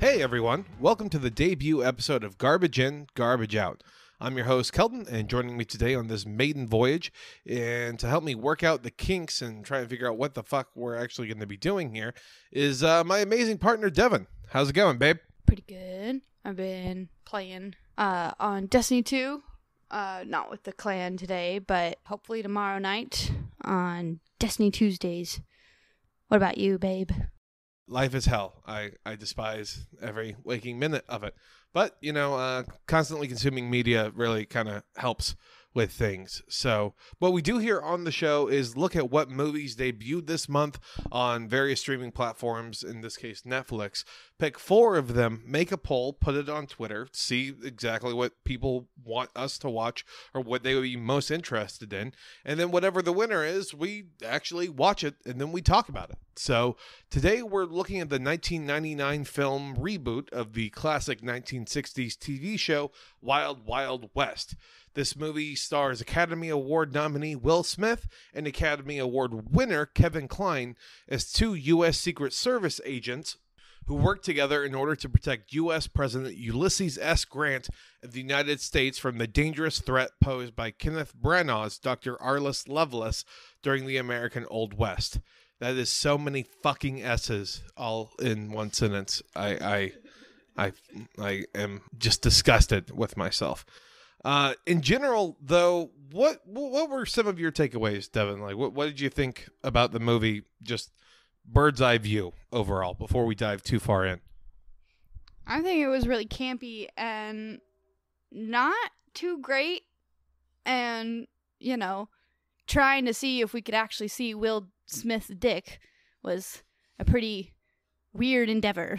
Hey everyone, welcome to the debut episode of Garbage In, Garbage Out. I'm your host Kelton, and joining me today on this maiden voyage and to help me work out the kinks and try and figure out what the fuck we're actually going to be doing here is my amazing partner Devin. How's it going, babe? Pretty good. I've been playing on Destiny 2, not with the clan today, but hopefully tomorrow night on Destiny Tuesdays. What about you, babe? Life is hell. I despise every waking minute of it. But, constantly consuming media really kind of helps with things. So what we do here on the show is look at what movies debuted this month on various streaming platforms, in this case Netflix, pick 4 of them, make a poll, put it on Twitter, see exactly what people want us to watch or what they would be most interested in, and then whatever the winner is, we actually watch it and then we talk about it. So today we're looking at the 1999 film reboot of the classic 1960s TV show Wild Wild West. This movie stars Academy Award nominee Will Smith and Academy Award winner Kevin Kline as 2 U.S. Secret Service agents who work together in order to protect U.S. President Ulysses S. Grant of the United States from the dangerous threat posed by Kenneth Branagh's Dr. Arliss Lovelace during the American Old West. That is so many fucking S's all in one sentence. I am just disgusted with myself. In general, though, what were some of your takeaways, Devin? Like, what did you think about the movie, just bird's eye view overall, before we dive too far in? I think it was really campy and not too great. And, trying to see if we could actually see Will Smith's dick was a pretty weird endeavor.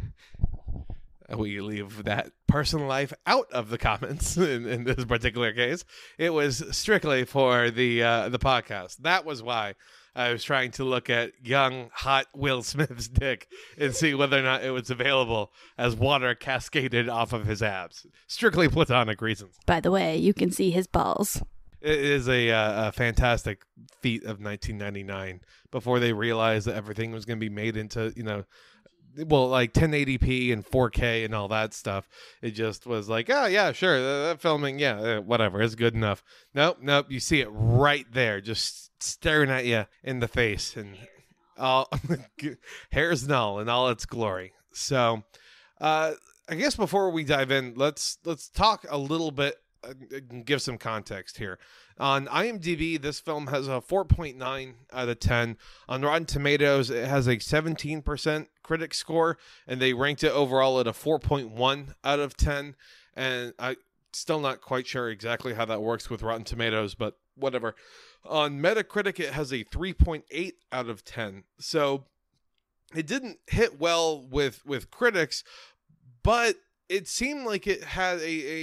We leave that personal life out of the comments in this particular case. It was strictly for the podcast. That was why I was trying to look at young, hot Will Smith's dick and see whether or not it was available as water cascaded off of his abs. Strictly platonic reasons. By the way, you can see his balls. It is a fantastic feat of 1999 before they realized that everything was going to be made into, like 1080p and 4K and all that stuff. It just was like, oh yeah, sure, that filming, yeah, whatever, it's good enough. Nope, you see it right there, just staring at you in the face, and all hair's null in all its glory. So, I guess before we dive in, let's talk a little bit and give some context here. On IMDb, this film has a 4.9 out of 10. On Rotten Tomatoes, it has a 17% critic score, and they ranked it overall at a 4.1 out of 10. And I'm still not quite sure exactly how that works with Rotten Tomatoes, but whatever. On Metacritic, it has a 3.8 out of 10. So it didn't hit well with critics, but it seemed like it had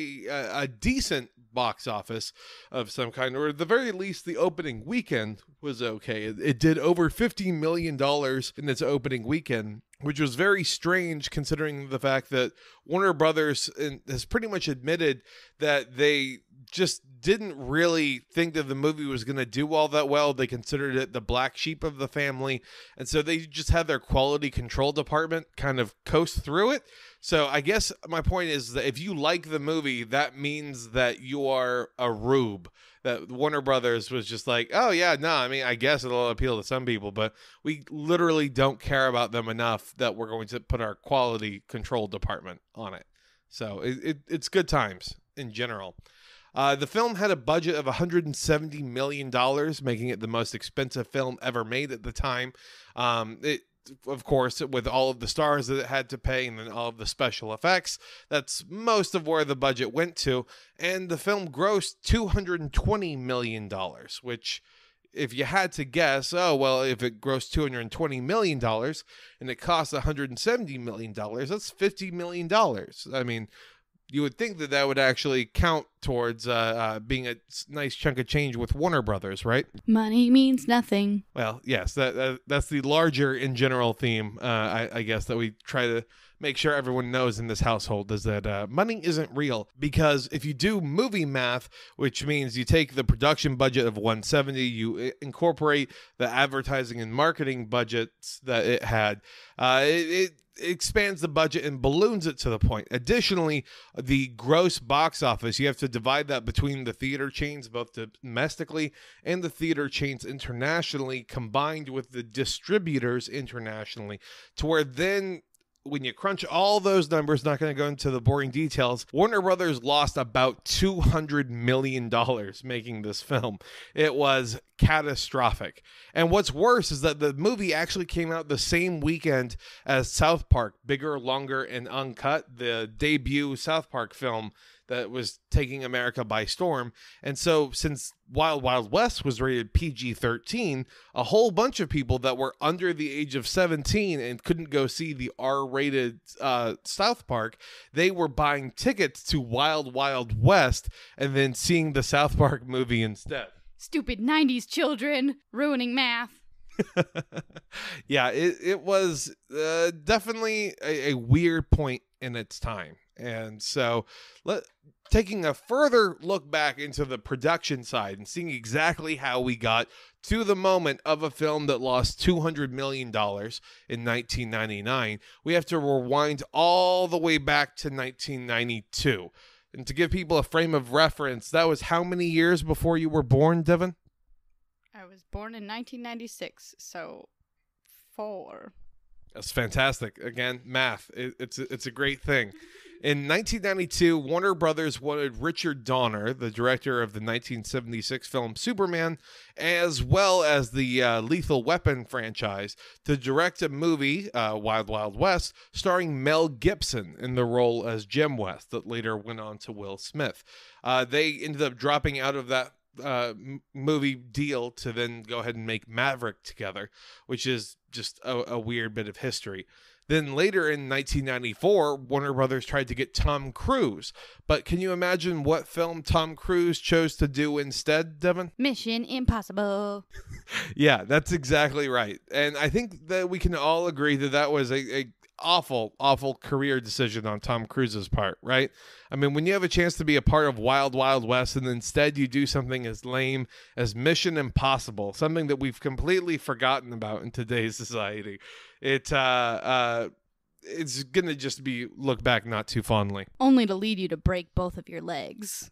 a decent box office of some kind, or at the very least, the opening weekend was okay. It did over $50 million in its opening weekend, which was very strange considering the fact that Warner Brothers has pretty much admitted that they just didn't really think that the movie was going to do all that well. They considered it the black sheep of the family, and so they just had their quality control department kind of coast through it. So I guess my point is that if you like the movie, that means that you are a rube. That Warner Brothers was just like, oh yeah, no, I mean, I guess it'll appeal to some people, but we literally don't care about them enough that we're going to put our quality control department on it. So it's good times in general. The film had a budget of $170 million, making it the most expensive film ever made at the time. Of course, with all of the stars that it had to pay and then all of the special effects, that's most of where the budget went to. And the film grossed $220 million, which, if you had to guess, if it grossed $220 million and it cost $170 million, that's $50 million. I mean, you would think that would actually count towards being a nice chunk of change with Warner Brothers, right? Money means nothing. Well, yes, that's the larger in general theme, I guess, that we try to make sure everyone knows in this household, is that money isn't real. Because if you do movie math, which means you take the production budget of 170, you incorporate the advertising and marketing budgets that it had, expands the budget and balloons it to the point. Additionally, the gross box office, you have to divide that between the theater chains, both domestically and the theater chains internationally, combined with the distributors internationally, to where then when you crunch all those numbers, not going to go into the boring details, Warner Brothers lost about $200 million making this film. It was catastrophic. And what's worse is that the movie actually came out the same weekend as South Park, Bigger, Longer, and Uncut, the debut South Park film that was taking America by storm. And so since Wild Wild West was rated PG-13, a whole bunch of people that were under the age of 17 and couldn't go see the R-rated South Park, they were buying tickets to Wild Wild West and then seeing the South Park movie instead. Stupid 90s children ruining math. Yeah, it was definitely a weird point in its time. And so taking a further look back into the production side and seeing exactly how we got to the moment of a film that lost $200 million in 1999, we have to rewind all the way back to 1992. And to give people a frame of reference, that was how many years before you were born, Devin? I was born in 1996, so 4. That's fantastic. Again, math. It's a great thing. In 1992, Warner Brothers wanted Richard Donner, the director of the 1976 film Superman, as well as the Lethal Weapon franchise, to direct a movie, Wild Wild West, starring Mel Gibson in the role as Jim West, that later went on to Will Smith. They ended up dropping out of that movie deal to then go ahead and make Maverick together, which is just a weird bit of history. Then later in 1994, Warner Brothers tried to get Tom Cruise. But can you imagine what film Tom Cruise chose to do instead, Devin? Mission Impossible. Yeah, that's exactly right. And I think that we can all agree that that was a awful career decision on Tom Cruise's part, right? I mean, when you have a chance to be a part of Wild Wild West and instead you do something as lame as Mission Impossible, something that we've completely forgotten about in today's society, it's gonna just be looked back not too fondly. Only to lead you to break both of your legs.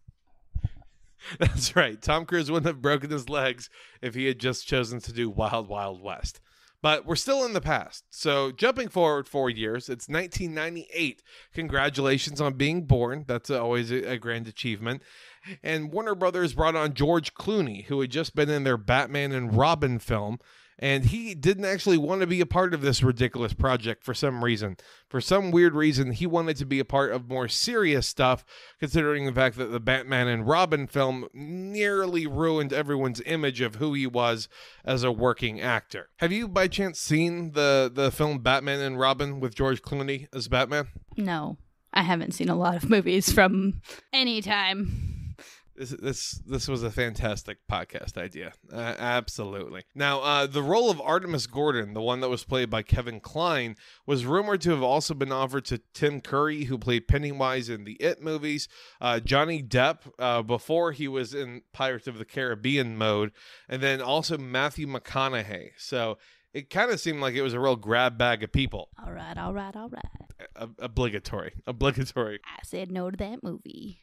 That's right. Tom Cruise wouldn't have broken his legs if he had just chosen to do Wild Wild West. But we're still in the past. So jumping forward 4 years, it's 1998. Congratulations on being born. That's always a grand achievement. And Warner Brothers brought on George Clooney, who had just been in their Batman and Robin film. And he didn't actually want to be a part of this ridiculous project for some reason. For some weird reason, he wanted to be a part of more serious stuff, considering the fact that the Batman and Robin film nearly ruined everyone's image of who he was as a working actor. Have you, by chance, seen the film Batman and Robin with George Clooney as Batman? No, I haven't seen a lot of movies from any time. This was a fantastic podcast idea. Absolutely. Now, the role of Artemis Gordon, the one that was played by Kevin Kline, was rumored to have also been offered to Tim Curry, who played Pennywise in the It movies, Johnny Depp before he was in Pirates of the Caribbean mode, and then also Matthew McConaughey. So it kind of seemed like it was a real grab bag of people. All right. Obligatory. I said no to that movie.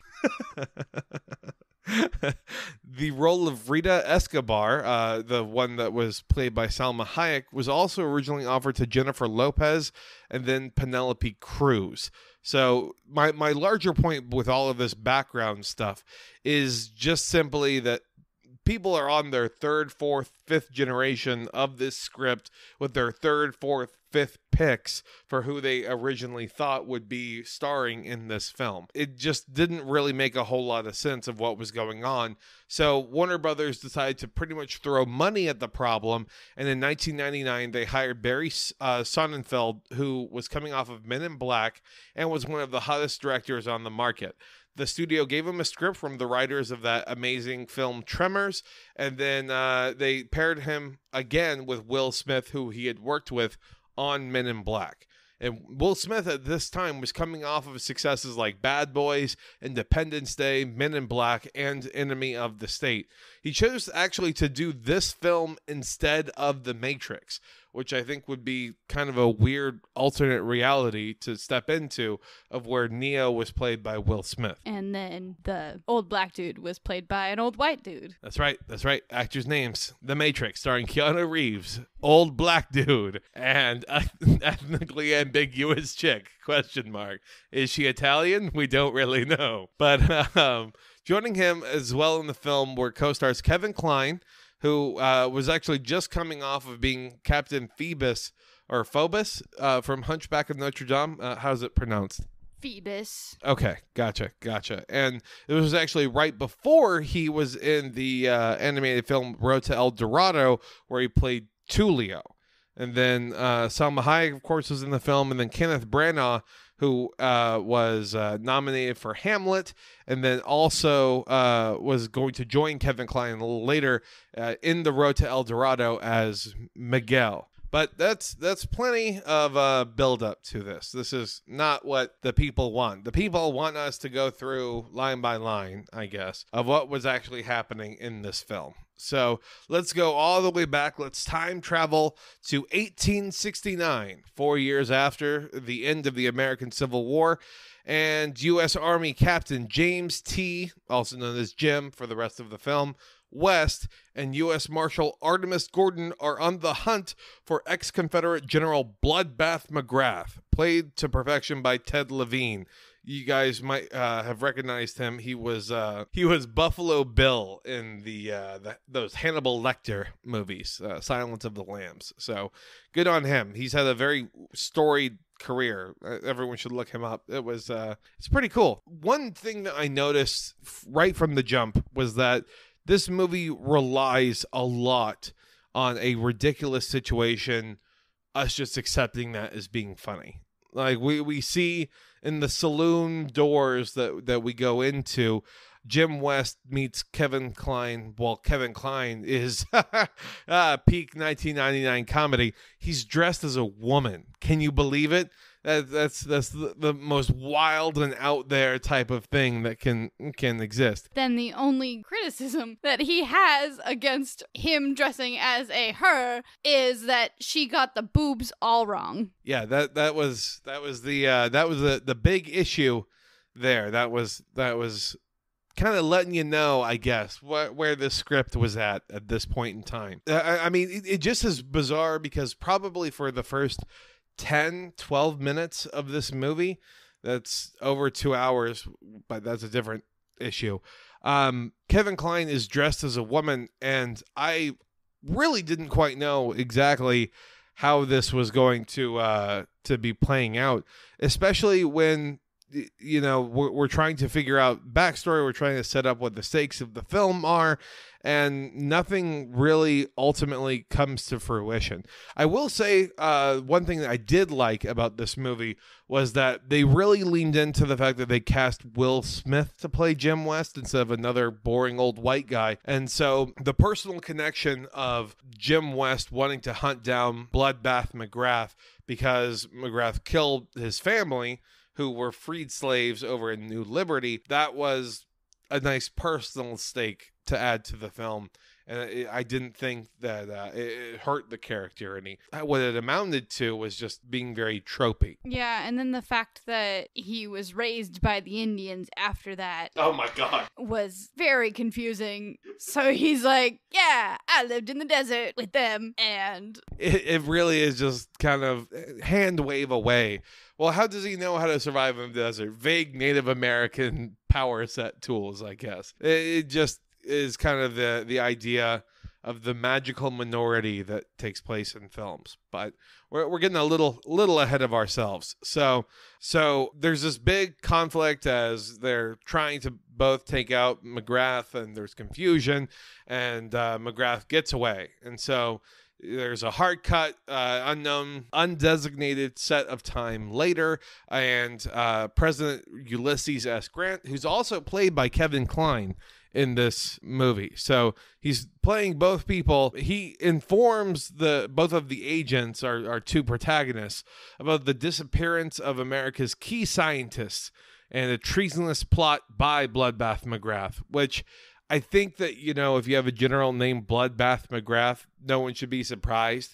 The role of Rita Escobar, the one that was played by Salma Hayek, was also originally offered to Jennifer Lopez and then Penelope Cruz. So my larger point with all of this background stuff is just simply that people are on their third, fourth, fifth generation of this script with their third, fourth, fifth picks for who they originally thought would be starring in this film. It just didn't really make a whole lot of sense of what was going on. So Warner Brothers decided to pretty much throw money at the problem. And in 1999, they hired Barry Sonnenfeld, who was coming off of Men in Black and was one of the hottest directors on the market. The studio gave him a script from the writers of that amazing film Tremors, and then they paired him again with Will Smith, who he had worked with on Men in Black. And Will Smith at this time was coming off of successes like Bad Boys, Independence Day, Men in Black, and Enemy of the State. He chose actually to do this film instead of The Matrix, which I think would be kind of a weird alternate reality to step into, of where Neo was played by Will Smith. And then the old black dude was played by an old white dude. That's right. Actors' names. The Matrix, starring Keanu Reeves, old black dude, and ethnically ambiguous chick, question mark. Is she Italian? We don't really know. But joining him as well in the film were co-stars Kevin Kline, who was actually just coming off of being Captain Phoebus from Hunchback of Notre Dame. How's it pronounced? Phoebus. Okay, gotcha. And it was actually right before he was in the animated film Road to El Dorado, where he played Tulio. And then Salma Hayek, of course, was in the film, and then Kenneth Branagh, who was nominated for Hamlet, and then also was going to join Kevin Kline a little later in the Road to El Dorado as Miguel. But that's plenty of build-up to this. This is not what the people want. The people want us to go through line by line, I guess, of what was actually happening in this film. So let's go all the way back. Let's time travel to 1869, 4 years after the end of the American Civil War. And U.S. Army Captain James T., also known as Jim for the rest of the film, West, and U.S. Marshal Artemus Gordon are on the hunt for ex-Confederate General Bloodbath McGrath, played to perfection by Ted Levine. You guys might have recognized him. He was Buffalo Bill in those Hannibal Lecter movies, Silence of the Lambs. So good on him. He's had a very storied career. Everyone should look him up. It's pretty cool. One thing that I noticed right from the jump was that this movie relies a lot on a ridiculous situation, us just accepting that as being funny. Like we see in the saloon doors that we go into, Jim West meets Kevin Kline. Well, Kevin Kline is peak 1999 comedy. He's dressed as a woman. Can you believe it? That's the most wild and out there type of thing that can exist. Then the only criticism that he has against him dressing as a her is that she got the boobs all wrong. Yeah, that was the big issue there. That was kind of letting you know, I guess, where the script was at this point in time. I mean, it just is bizarre because probably for the first 10-12 minutes of this movie, that's over 2 hours, but that's a different issue. Kevin Kline is dressed as a woman, and I really didn't quite know exactly how this was going to be playing out, especially when we're trying to figure out backstory. We're trying to set up what the stakes of the film are, and nothing really ultimately comes to fruition. I will say one thing that I did like about this movie was that they really leaned into the fact that they cast Will Smith to play Jim West instead of another boring old white guy. And so the personal connection of Jim West wanting to hunt down Bloodbath McGrath because McGrath killed his family, who were freed slaves over in New Liberty, that was a nice personal stake to add to the film. And I didn't think that it hurt the character any. What it amounted to was just being very tropey. Yeah, and then the fact that he was raised by the Indians after that. Oh my God. Was very confusing. So he's like, yeah, I lived in the desert with them. And it really is just kind of hand wave away. Well, how does he know how to survive in the desert? Vague Native American power set tools, I guess. It just is kind of the idea of the magical minority that takes place in films. But we're getting a little ahead of ourselves. So there's this big conflict as they're trying to both take out McGrath, and there's confusion, and McGrath gets away. And so there's a hard cut, unknown, undesignated set of time later, and President Ulysses S. Grant, who's also played by Kevin Kline in this movie. So he's playing both people. He informs both of the agents, our two protagonists, about the disappearance of America's key scientists and a treasonous plot by Bloodbath McGrath, which I think that, if you have a general named Bloodbath McGrath, no one should be surprised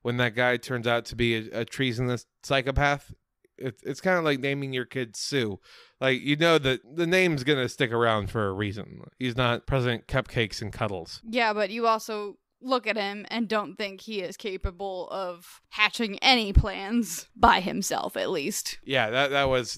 when that guy turns out to be a treasonous psychopath. It's kind of like naming your kid Sue. Like, you know that the name's going to stick around for a reason. He's not President Cupcakes and Cuddles. Yeah, but you also look at him and don't think he is capable of hatching any plans by himself, at least. Yeah, that was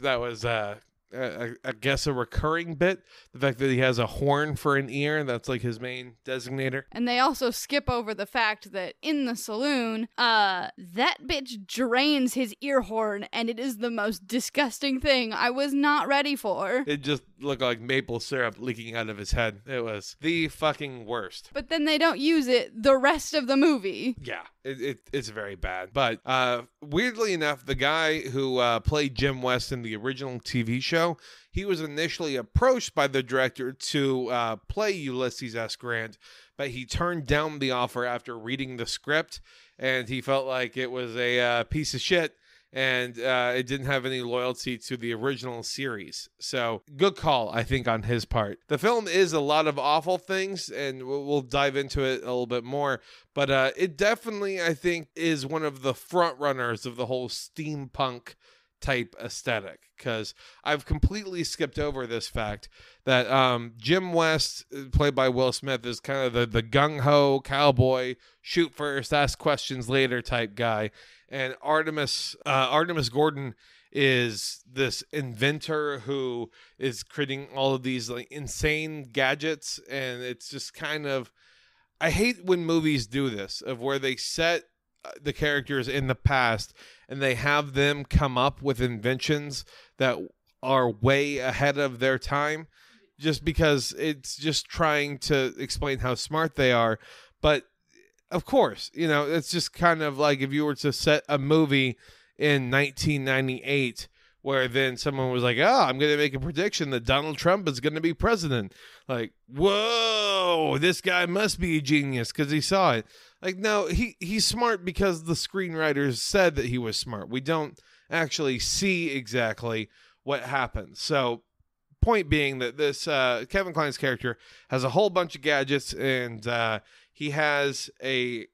I guess a recurring bit. The fact that he has a horn for an ear, that's like his main designator. And they also skip over the fact that in the saloon, that bitch drains his ear horn, and it is the most disgusting thing I was not ready for. It just looked like maple syrup leaking out of his head. It was the fucking worst. But then they don't use it the rest of the movie. Yeah, it's very bad. But weirdly enough, the guy who played Jim West in the original TV show, he was initially approached by the director to play Ulysses S. Grant, but he turned down the offer after reading the script, and he felt like it was a piece of shit, and it didn't have any loyalty to the original series. So, good call, I think, on his part. The film is a lot of awful things, and we'll dive into it a little bit more, but it definitely, I think, is one of the front runners of the whole steampunk type aesthetic, because I've completely skipped over this fact that Jim West, played by Will Smith, is kind of the gung-ho cowboy, shoot first, ask questions later type guy, and Artemis Gordon is this inventor who is creating all of these like insane gadgets, and it's just kind of, I hate when movies do this, of where they set the characters in the past and they have them come up with inventions that are way ahead of their time, just because it's just trying to explain how smart they are. But of course, you know, it's just kind of like if you were to set a movie in 1998 where then someone was like, oh, I'm going to make a prediction that Donald Trump is going to be president. Like, whoa, this guy must be a genius because he saw it. Like, no, he's smart because the screenwriters said that he was smart. We don't actually see exactly what happened. So, point being that this Kevin Kline's character has a whole bunch of gadgets, and he has a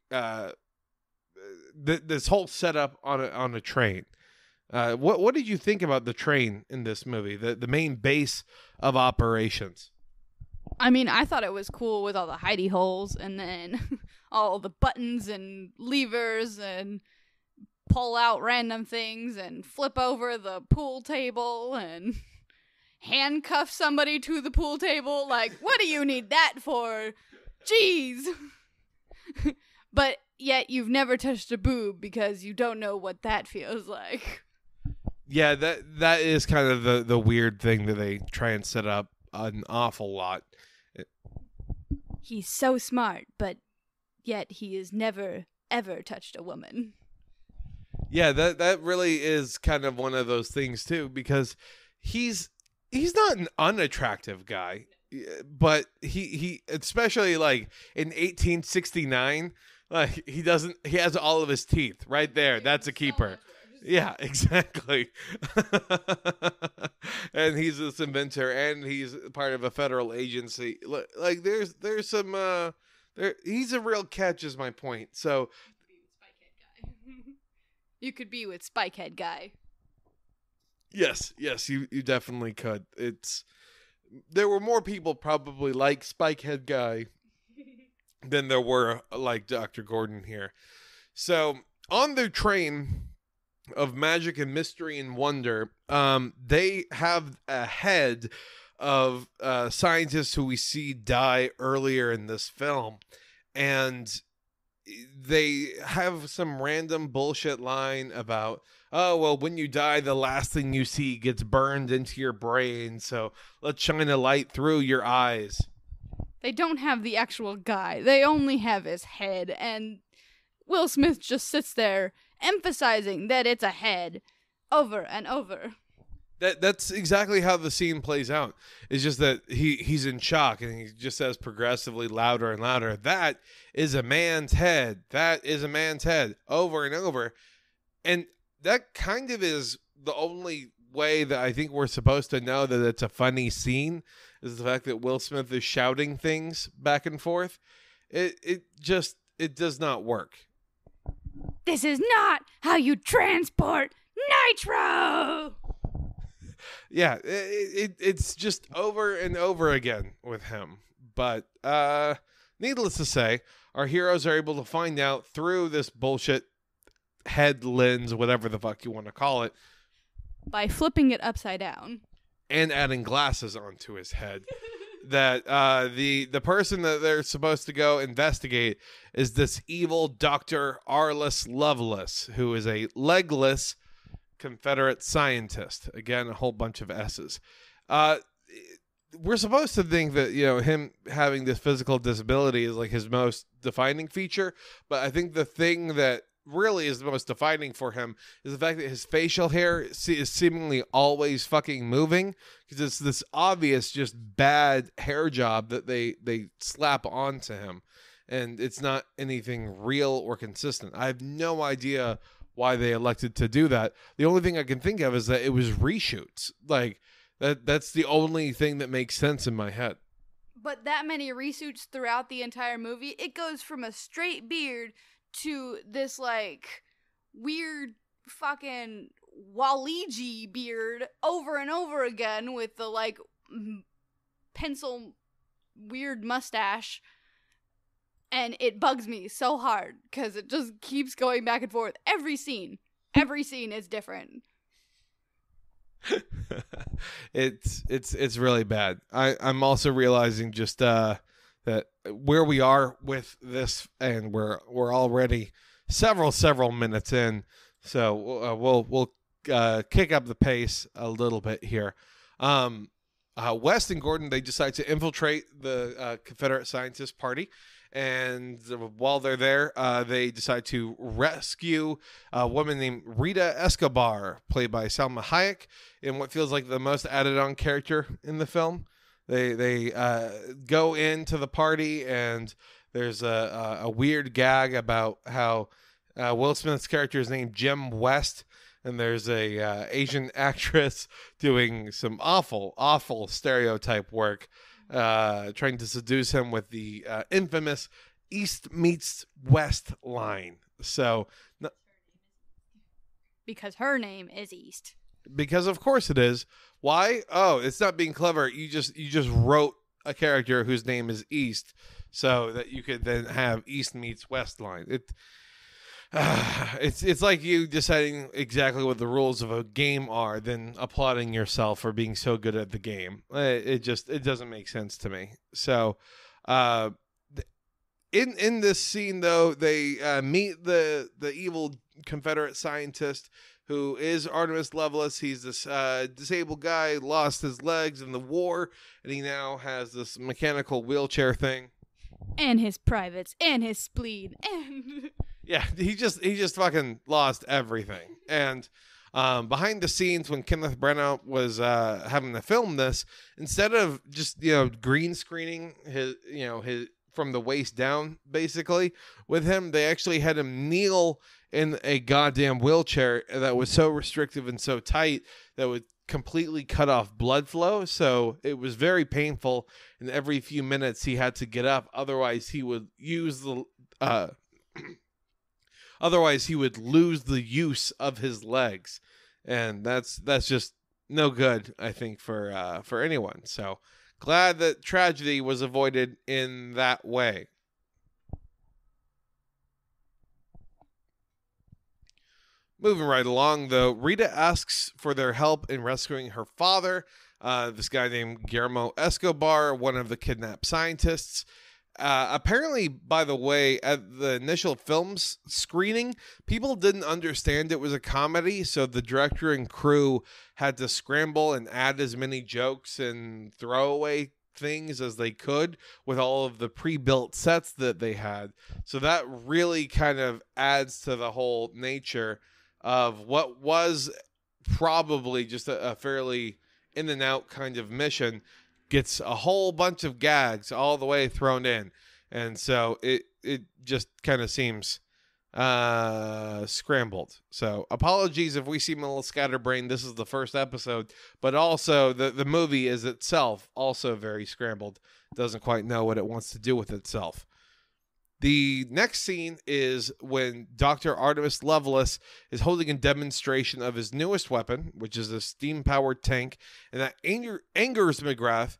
this whole setup on a train. What did you think about the train in this movie? The main base of operations. I mean, I thought it was cool with all the hidey holes and then all the buttons and levers and pull out random things and flip over the pool table and handcuff somebody to the pool table. Like, what do you need that for? Jeez. But yet you've never touched a boob because you don't know what that feels like. Yeah, that is kind of the weird thing that they try and set up an awful lot. He's so smart, but yet he has never, ever touched a woman. Yeah, that really is kind of one of those things, too, because he's not an unattractive guy, but he especially like in 1869, like he has all of his teeth right there. That's a keeper. Yeah, exactly. And he's this inventor, and he's part of a federal agency. Like there's some he's a real catch, is my point. So you could be with Spikehead Guy. Yes, you definitely could. There were more people probably like Spikehead Guy than there were like Dr. Gordon here. So on their train of magic and mystery and wonder, they have a head of scientists who we see die earlier in this film, and they have some random bullshit line about, oh, well, when you die, the last thing you see gets burned into your brain, so let's shine a light through your eyes. They don't have the actual guy. They only have his head, and Will Smith just sits there emphasizing that it's a head over and over. That's exactly how the scene plays out. It's just that he's in shock, and he just says progressively louder and louder, that is a man's head. That is a man's head, over and over. And that kind of is the only way that I think we're supposed to know that it's a funny scene, is the fact that Will Smith is shouting things back and forth. It does not work. This is not how you transport nitro! Yeah, it's just over and over again with him. But needless to say, our heroes are able to find out through this bullshit head lens, whatever the fuck you want to call it, by flipping it upside down and adding glasses onto his head, that the person that they're supposed to go investigate is this evil Dr. Arliss Lovelace, who is a legless Confederate scientist. Again, a whole bunch of S's. We're supposed to think that, you know, him having this physical disability is like his most defining feature, but I think the thing that really is the most defining for him is the fact that his facial hair is seemingly always fucking moving, because it's this obvious just bad hair job that they slap onto him, and it's not anything real or consistent. I have no idea why they elected to do that. The only thing I can think of is that it was reshoots. Like that's the only thing that makes sense in my head. But that many reshoots throughout the entire movie, it goes from a straight beard to this, like, weird fucking Waluigi beard over and over again with the, like, pencil weird mustache. And it bugs me so hard because it just keeps going back and forth. Every scene is different. It's really bad. I'm also realizing just that where we are with this, and we're already several minutes in, so we'll kick up the pace a little bit here. West and Gordon, they decide to infiltrate the Confederate Scientist Party, and while they're there, they decide to rescue a woman named Rita Escobar, played by Salma Hayek, in what feels like the most added-on character in the film. They go into the party, and there's a weird gag about how Will Smith's character is named Jim West, and there's a Asian actress doing some awful stereotype work, trying to seduce him with the infamous East meets West line. So, because her name is East. Because of course it is. Why? Oh, it's not being clever. You just wrote a character whose name is East, so that you could then have East meets West line. It's like you deciding exactly what the rules of a game are, then applauding yourself for being so good at the game. It doesn't make sense to me. So, in this scene though, they meet the evil Confederate scientist, who is Artemis Lovelace. He's this disabled guy, lost his legs in the war, and he now has this mechanical wheelchair thing. And his privates, and his spleen, and... Yeah, he just fucking lost everything. And behind the scenes, when Kenneth Branagh was having to film this, instead of just, green screening his from the waist down, basically, with him, they actually had him kneel in a goddamn wheelchair that was so restrictive and so tight that would completely cut off blood flow. So it was very painful, and every few minutes he had to get up, otherwise he would lose the use of his legs, and that's just no good, I think, for anyone. So glad that tragedy was avoided in that way. Moving right along, though, Rita asks for their help in rescuing her father, this guy named Guillermo Escobar, one of the kidnapped scientists. Apparently, by the way, at the initial film's screening, people didn't understand it was a comedy, so the director and crew had to scramble and add as many jokes and throwaway things as they could with all of the pre-built sets that they had. So that really kind of adds to the whole nature of what was probably just a fairly in and out kind of mission. Gets a whole bunch of gags all the way thrown in, and so it just kind of seems scrambled. So apologies if we seem a little scatterbrained. This is the first episode, but also the movie is itself also very scrambled. Doesn't quite know what it wants to do with itself. The next scene is when Dr. Artemis Lovelace is holding a demonstration of his newest weapon, which is a steam-powered tank, and that angers McGrath.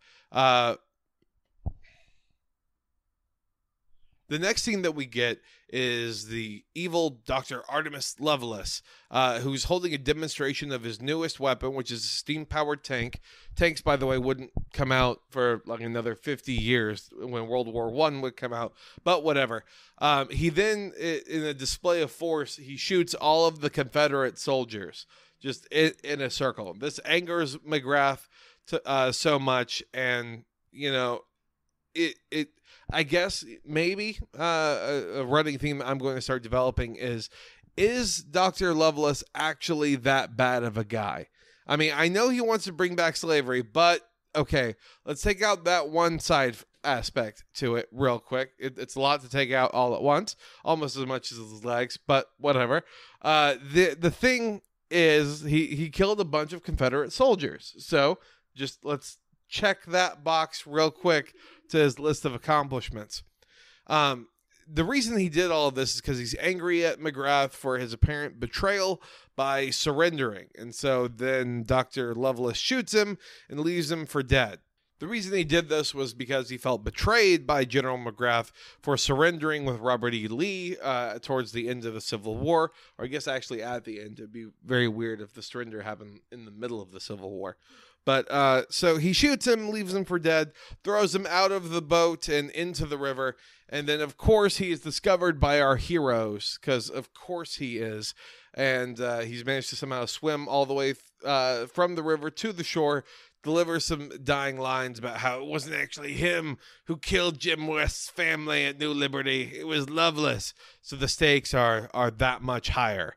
The next scene that we get is the evil Dr. Artemis Lovelace, who's holding a demonstration of his newest weapon, which is a steam-powered tank. Tanks, by the way, wouldn't come out for like another 50 years when World War I would come out, but whatever. He then, in a display of force, he shoots all of the Confederate soldiers just in a circle. This angers McGrath so much, and, you know, it I guess maybe a running theme I'm going to start developing is Dr. Lovelace actually that bad of a guy? I mean, I know he wants to bring back slavery, but okay, let's take out that one side aspect to it real quick. It's a lot to take out all at once, almost as much as his legs, but whatever. The thing is, he killed a bunch of Confederate soldiers. So just let's check that box real quick to his list of accomplishments. The reason he did all of this is because he's angry at McGrath for his apparent betrayal by surrendering. And so then Dr. Lovelace shoots him and leaves him for dead. The reason he did this was because he felt betrayed by General McGrath for surrendering with Robert E. Lee towards the end of the Civil War. Or I guess actually at the end. It'd be very weird if the surrender happened in the middle of the Civil War. But so he shoots him, leaves him for dead, throws him out of the boat and into the river. And then, of course, he is discovered by our heroes, because of course he is. And he's managed to somehow swim all the way from the river to the shore, deliver some dying lines about how it wasn't actually him who killed Jim West's family at New Liberty. It was Lovelace. So the stakes are that much higher.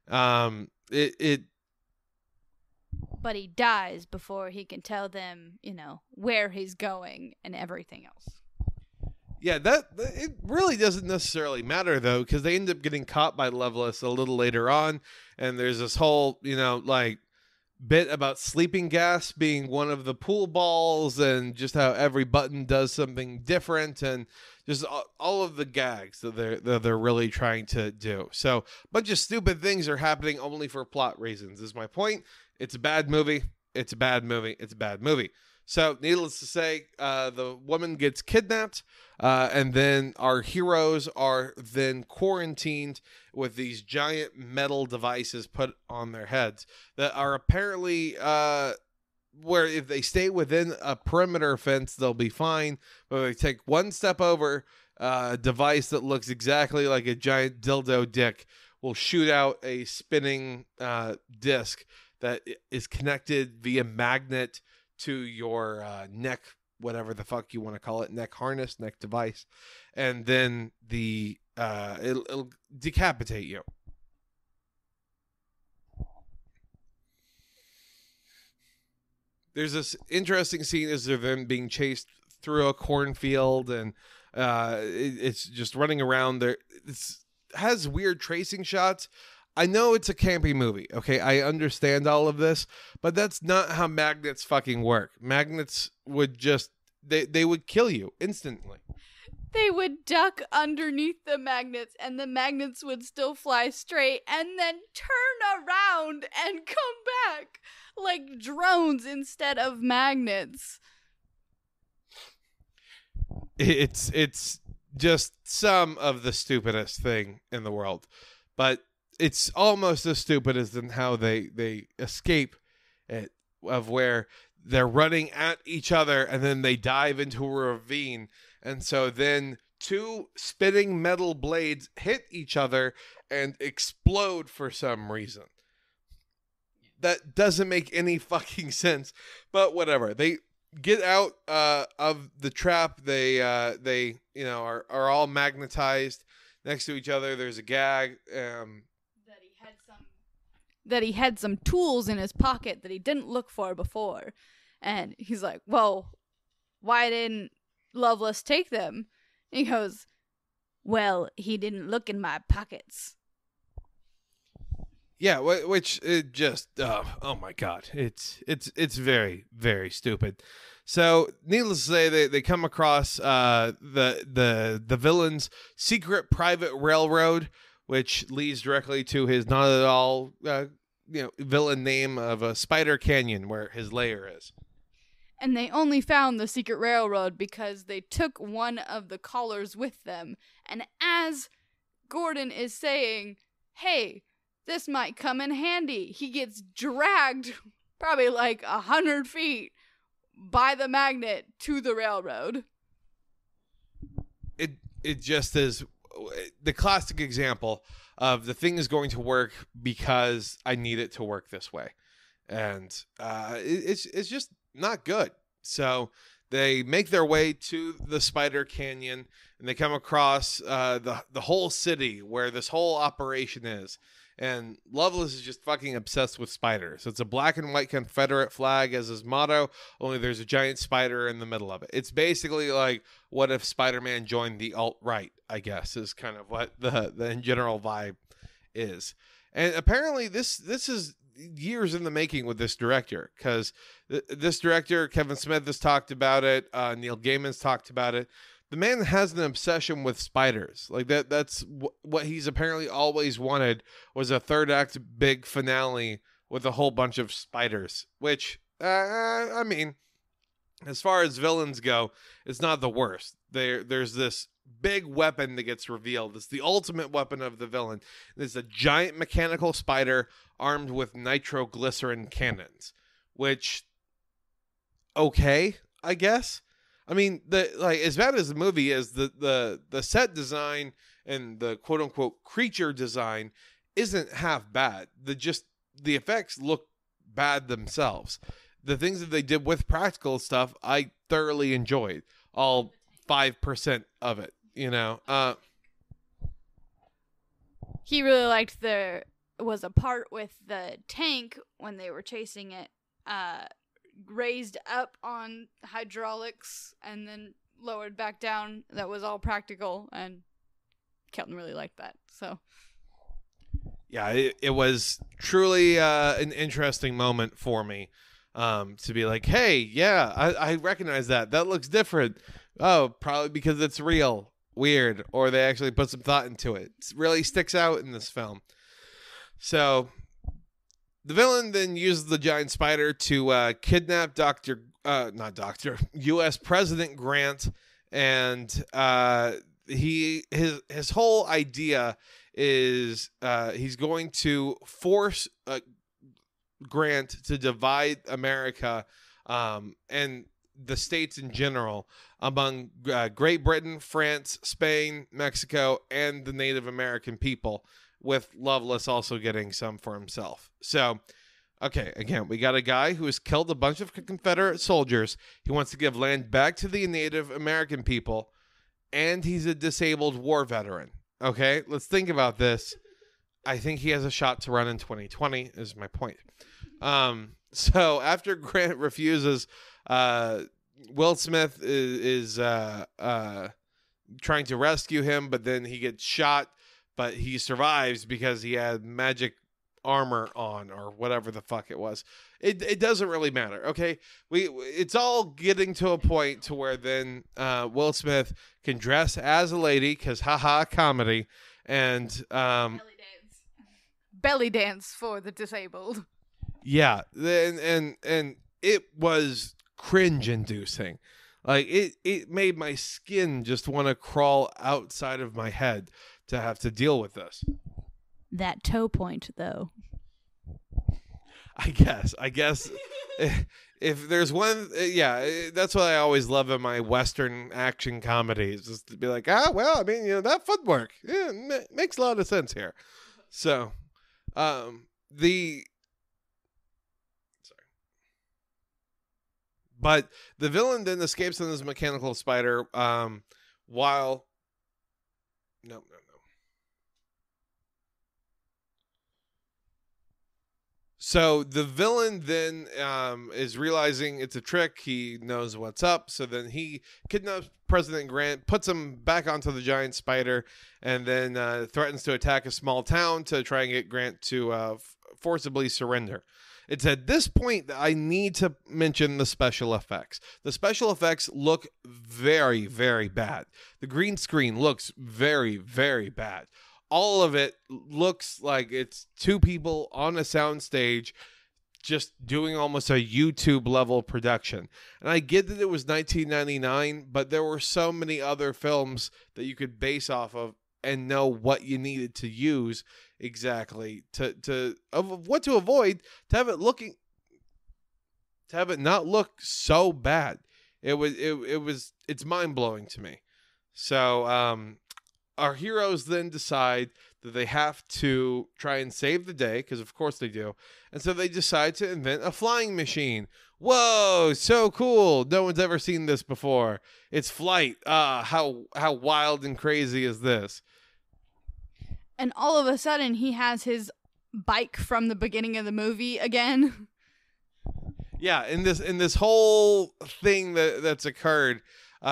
But he dies before he can tell them, you know, where he's going and everything else. Yeah, it really doesn't necessarily matter, though, because they end up getting caught by Lovelace a little later on, and there's this whole, you know, like, bit about sleeping gas being one of the pool balls, and just how every button does something different, and just all of the gags that they're really trying to do. So a bunch of stupid things are happening only for plot reasons, is my point. It's a bad movie. It's a bad movie. It's a bad movie. So, needless to say, the woman gets kidnapped, and then our heroes are then quarantined with these giant metal devices put on their heads that are apparently where if they stay within a perimeter fence, they'll be fine. But if they take one step over, a device that looks exactly like a giant dildo dick will shoot out a spinning disc that is connected via magnet to your neck, whatever the fuck you want to call it, neck harness, neck device, and then it'll decapitate you. There's this interesting scene as they're then being chased through a cornfield, and it's just running around there. It has weird tracing shots. I know it's a campy movie, okay? I understand all of this, but that's not how magnets fucking work. Magnets would just, they would kill you instantly. They would duck underneath the magnets, and the magnets would still fly straight, and then turn around and come back like drones instead of magnets. It's just some of the stupidest thing in the world, but it's almost as stupid as in how they escape it, of where they're running at each other and then they dive into a ravine. And so then two spinning metal blades hit each other and explode for some reason. That doesn't make any fucking sense, but whatever. They get out of the trap. They you know are all magnetized next to each other. There's a gag. That he had some tools in his pocket that he didn't look for before. And he's like, well, why didn't Lovelace take them? And he goes, well, he didn't look in my pockets. Yeah, which it just, oh my God. It's very, very stupid. So, needless to say, they come across the villain's secret private railroad, which leads directly to his not at all villain name of a Spider Canyon, where his lair is. And they only found the secret railroad because they took one of the collars with them. And as Gordon is saying, hey, this might come in handy, he gets dragged probably like 100 feet by the magnet to the railroad. It just is the classic example of the thing is going to work because I need it to work this way, and it's just not good. So they make their way to the Spider Canyon, and they come across the whole city where this whole operation is. And Loveless is just fucking obsessed with spiders. It's a black and white Confederate flag as his motto, only there's a giant spider in the middle of it. It's basically like, what if Spider-Man joined the alt-right, I guess, is kind of what the in general vibe is. And apparently this is years in the making with this director, because this director, Kevin Smith, has talked about it. Neil Gaiman's talked about it. The man has an obsession with spiders. Like that's what he's apparently always wanted, was a third act big finale with a whole bunch of spiders, which, I mean, as far as villains go, it's not the worst. There's this big weapon that gets revealed. It's the ultimate weapon of the villain. It's a giant mechanical spider armed with nitroglycerin cannons, which, okay, I guess. I mean, as bad as the movie is, the set design and the quote unquote creature design isn't half bad. The effects look bad themselves. The things that they did with practical stuff, I thoroughly enjoyed. All 5% of it, He really liked there was a part with the tank when they were chasing it, raised up on hydraulics and then lowered back down. That was all practical, and Kelton really liked that. So yeah, it was truly an interesting moment for me, to be like, hey, yeah, I recognize that looks different. Oh, probably because it's real, weird, or they actually put some thought into it. It really sticks out in this film. So the villain then uses the giant spider to kidnap U.S. President Grant, and his whole idea is he's going to force Grant to divide America and the states in general among Great Britain, France, Spain, Mexico, and the Native American people, with Loveless also getting some for himself. So, okay, again, we got a guy who has killed a bunch of Confederate soldiers. He wants to give land back to the Native American people, and he's a disabled war veteran. Okay, let's think about this. I think he has a shot to run in 2020, is my point. So after Grant refuses, Will Smith is trying to rescue him, but then he gets shot. But he survives because he had magic armor on, or whatever the fuck it was. It doesn't really matter, okay? It's all getting to a point to where then Will Smith can dress as a lady, because haha, comedy, and belly dance for the disabled. Yeah, and it was cringe-inducing. Like it made my skin just want to crawl outside of my head to have to deal with this. That toe point, though. I guess if there's one, that's what I always love in my Western action comedies, is to be like, well, I mean, that footwork, makes a lot of sense here. So, but the villain then escapes on his mechanical spider, while, no. So the villain then is realizing it's a trick. He knows what's up. So then he kidnaps President Grant, puts him back onto the giant spider, and then threatens to attack a small town to try and get Grant to forcibly surrender. It's at this point that I need to mention the special effects. The special effects look very, very bad. The green screen looks very, very bad. All of it looks like it's two people on a soundstage just doing almost a YouTube level production. And I get that it was 1999, but there were so many other films that you could base off of and know what you needed to use exactly of what to avoid to have it not look so bad. It's mind-blowing to me. So our heroes then decide that they have to try and save the day, because of course they do. And so they decide to invent a flying machine. Whoa, so cool. No one's ever seen this before. It's flight. How wild and crazy is this? And all of a sudden he has his bike from the beginning of the movie again. Yeah, in this whole thing that's occurred,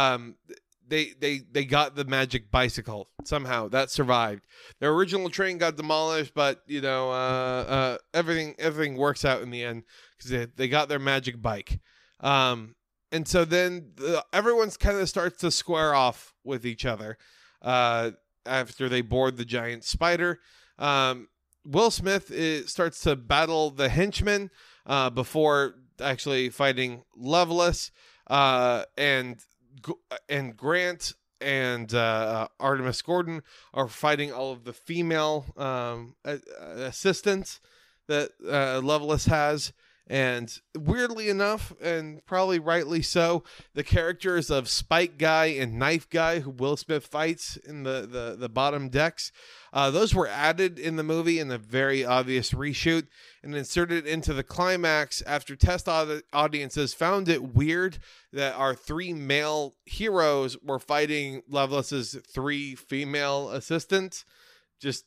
they got the magic bicycle somehow. That survived. Their original train got demolished, but everything works out in the end because they got their magic bike. And so then everyone's kind of starts to square off with each other after they board the giant spider. Will Smith starts to battle the henchmen before actually fighting Loveless, and Grant and Artemis Gordon are fighting all of the female assistants that Loveless has. And weirdly enough, and probably rightly so, the characters of Spike Guy and Knife Guy, who Will Smith fights in the bottom decks, those were added in the movie in a very obvious reshoot and inserted into the climax after test audiences found it weird that our three male heroes were fighting Loveless's three female assistants. Just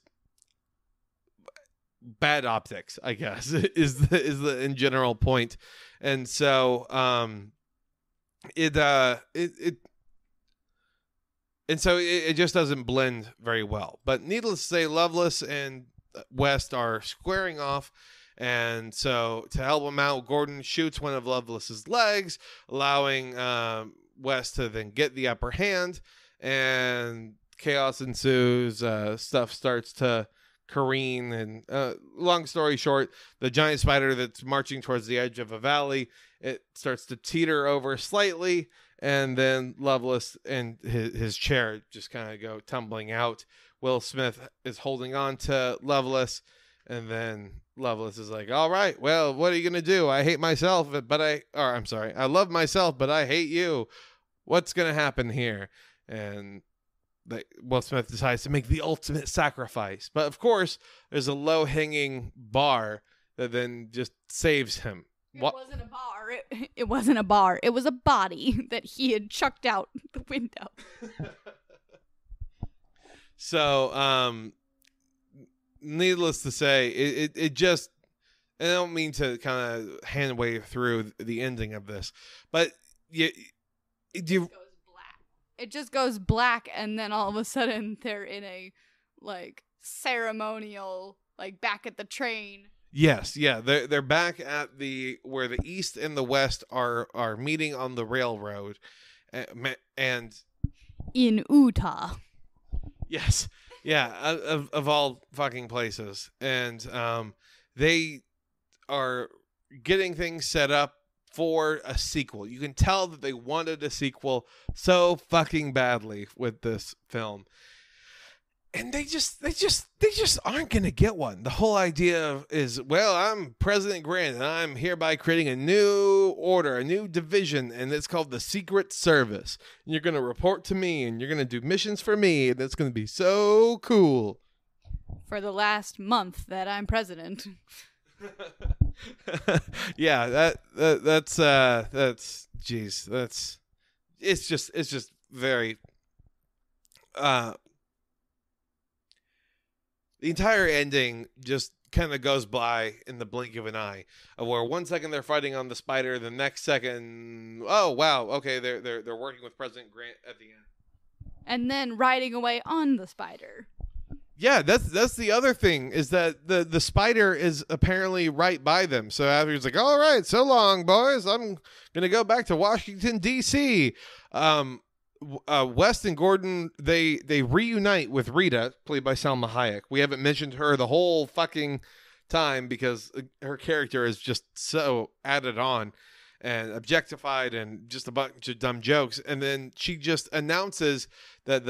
bad optics, I guess, is the in general point. And so it just doesn't blend very well. But needless to say, Loveless and West are squaring off, and so to help him out, Gordon shoots one of Loveless's legs, allowing West to then get the upper hand, and chaos ensues. Stuff starts to careen, and long story short, the giant spider that's marching towards the edge of a valley, it starts to teeter over slightly, and then Loveless and his chair just kind of go tumbling out. Will Smith is holding on to Loveless, and then Loveless is like, all right, well, what are you gonna do? I hate myself, I love myself, but I hate you. What's gonna happen here? And Will Smith decides to make the ultimate sacrifice. But of course, there's a low-hanging bar that then just saves him. It wasn't a bar. It wasn't a bar. It was a body that he had chucked out the window. So, needless to say, it just... I don't mean to kind of hand wave through the ending of this, but it just goes black, and then all of a sudden they're in a ceremonial, back at the train. Yes, yeah, they're back at where the East and the West are meeting on the railroad, and in Utah. Yes, yeah, of all fucking places, and they are getting things set up for a sequel. You can tell that they wanted a sequel so fucking badly with this film. And they just aren't going to get one. The whole idea is, well, I'm President Grant, and I'm hereby creating a new order, a new division, and it's called the Secret Service. And you're going to report to me, and you're going to do missions for me, and it's going to be so cool. For the last month that I'm president. Yeah, that's it's just very the entire ending just kind of goes by in the blink of an eye, where 1 second they're fighting on the spider, the next second, oh wow, okay, they're working with President Grant at the end, and then riding away on the spider. Yeah, that's the other thing, is that the spider is apparently right by them. So after he's like, "All right, so long, boys. I'm gonna go back to Washington D.C." West and Gordon, they reunite with Rita, played by Salma Hayek. We haven't mentioned her the whole fucking time because her character is just so added on and objectified and just a bunch of dumb jokes. And then she just announces that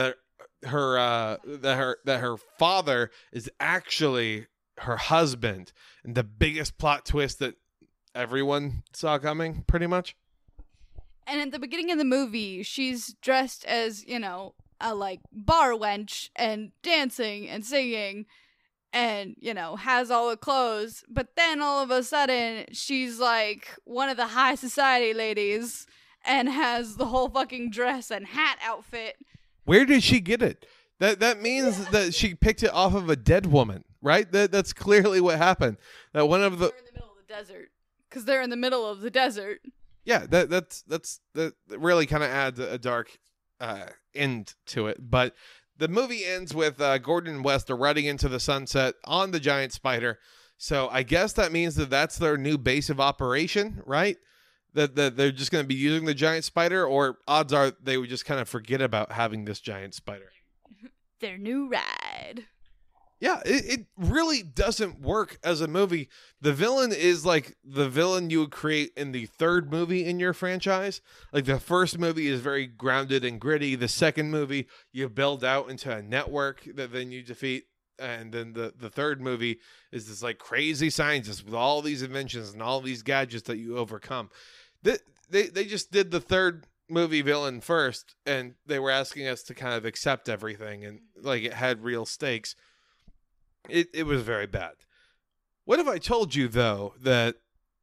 her father is actually her husband, and the biggest plot twist that everyone saw coming, pretty much. And at the beginning of the movie, she's dressed as, you know, a like bar wench and dancing and singing and, you know, has all the clothes. But then all of a sudden, she's like one of the high society ladies and has the whole fucking dress and hat outfit. Where did she get it? That means that she picked it off of a dead woman, right? That's clearly what happened. That one of the... They're in the middle of the desert. Because they're in the middle of the desert. Yeah, that really kind of adds a dark end to it. But the movie ends with Gordon and West are riding into the sunset on the giant spider. So I guess that means that that's their new base of operation, right? That they're just going to be using the giant spider, or odds are they would just kind of forget about having this giant spider. Their new ride. Yeah, it really doesn't work as a movie. The villain is like the villain you would create in the third movie in your franchise. Like the first movie is very grounded and gritty. The second movie you build out into a network that then you defeat. And then the third movie is this like crazy scientist with all these inventions and all these gadgets that you overcome. They just did the third movie villain first, and they were asking us to kind of accept everything, and like it had real stakes. It was very bad. What if I told you, though, that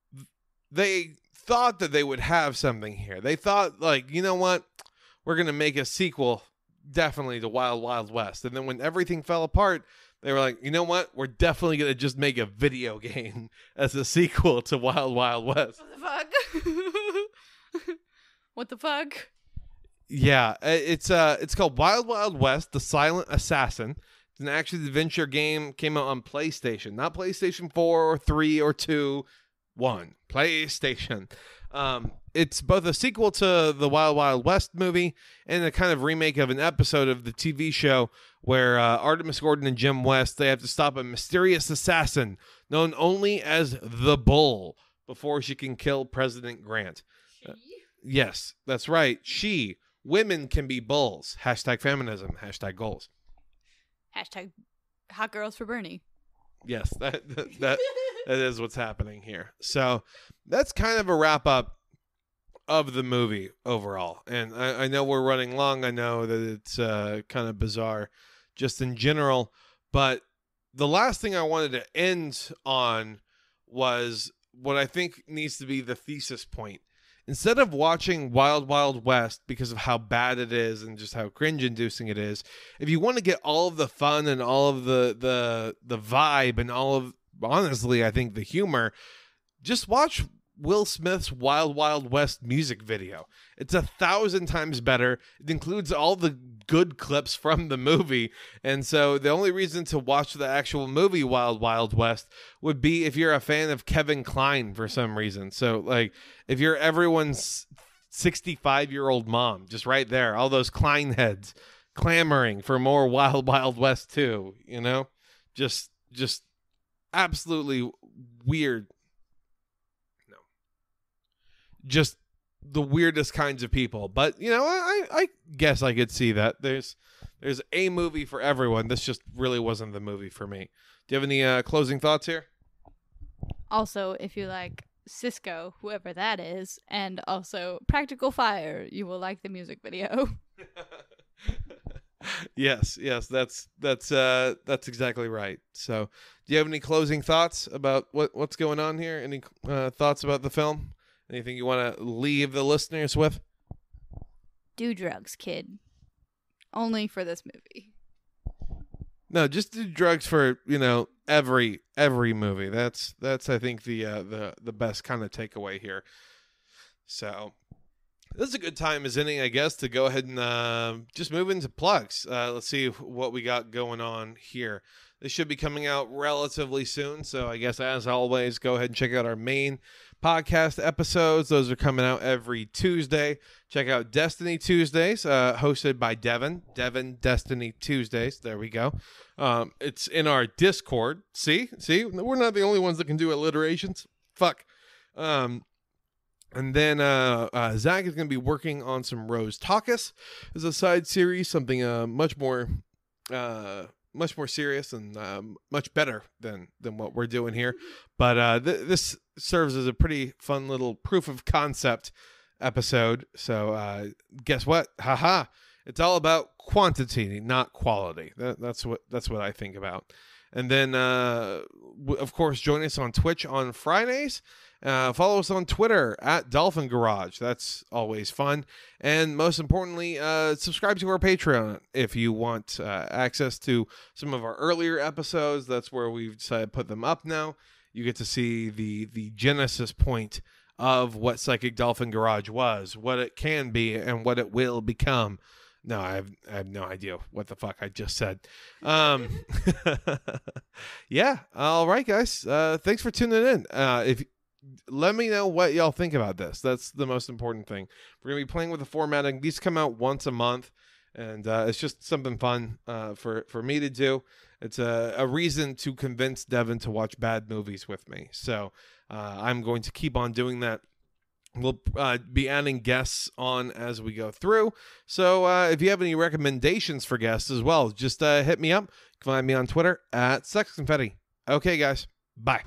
they thought that they would have something here? They thought, like, you know what? We're going to make a sequel, definitely, to Wild Wild West. And then when everything fell apart, they were like, you know what? We're definitely going to just make a video game as a sequel to Wild Wild West. What the fuck? What the fuck? Yeah, it's called Wild Wild West, The Silent Assassin. It's an action-adventure game, came out on PlayStation. Not PlayStation 4 or 3 or 2, 1. PlayStation. It's both a sequel to the Wild Wild West movie and a kind of remake of an episode of the TV show where Artemis Gordon and Jim West, they have to stop a mysterious assassin known only as the Bull before she can kill President Grant. Yes, that's right. Women can be bulls. Hashtag feminism. Hashtag goals. Hashtag hot girls for Bernie. Yes, that is what's happening here. So that's kind of a wrap up of the movie overall. And I know we're running long. I know that it's kind of bizarre just in general. But the last thing I wanted to end on was what I think needs to be the thesis point. Instead of watching Wild Wild West because of how bad it is and just how cringe-inducing it is, if you want to get all of the fun and all of the vibe and all of, honestly, I think the humor, just watch Will Smith's Wild Wild West music video. It's 1,000 times better. It includes all the good clips from the movie. And so the only reason to watch the actual movie Wild Wild West would be if you're a fan of Kevin Kline for some reason. So like if you're everyone's 65-year-old mom, just right there, all those Kline heads clamoring for more Wild Wild West 2, you know? Just absolutely weird. Just the weirdest kinds of people. But, you know, I guess I could see that. There's a movie for everyone. This just really wasn't the movie for me. Do you have any closing thoughts here? Also, if you like Cisco, whoever that is, and also Practical Fire, you will like the music video. Yes, that's exactly right. So, do you have any closing thoughts about what's going on here? Any thoughts about the film? Anything you want to leave the listeners with? Do drugs, kid. Only for this movie. No, just do drugs for, you know, every movie. That's I think the best kind of takeaway here. So, This is a good time as any, I guess, to go ahead and just move into plugs. Let's see what we got going on here. This should be coming out relatively soon, so I guess, as always, go ahead and check out our main podcast episodes. Those are coming out every Tuesday. Check out Destiny Tuesdays, hosted by Devin Destiny Tuesdays. There we go. It's in our Discord. See, we're not the only ones that can do alliterations. Fuck. And then Zach is going to be working on some Rose Talkus as a side series, something much more serious and much better than what we're doing here. But this serves as a pretty fun little proof of concept episode. So guess what? Haha. It's all about quantity, not quality. That's what I think about. And then, of course, join us on Twitch on Fridays. Follow us on Twitter at Dolphin Garage. That's always fun. And most importantly, subscribe to our Patreon if you want access to some of our earlier episodes. That's where we've decided to put them up now. You get to see the genesis point of what Psychic Dolphin Garage was, what it can be, and what it will become. No, I have no idea what the fuck I just said. Yeah. All right, guys. Thanks for tuning in. Let me know what y'all think about this. That's the most important thing. We're going to be playing with the formatting. These come out once a month, and it's just something fun for me to do. It's a reason to convince Devin to watch bad movies with me. So I'm going to keep on doing that. We'll be adding guests on as we go through. So if you have any recommendations for guests as well, just hit me up. You can find me on Twitter at Sex Confetti. Okay, guys. Bye.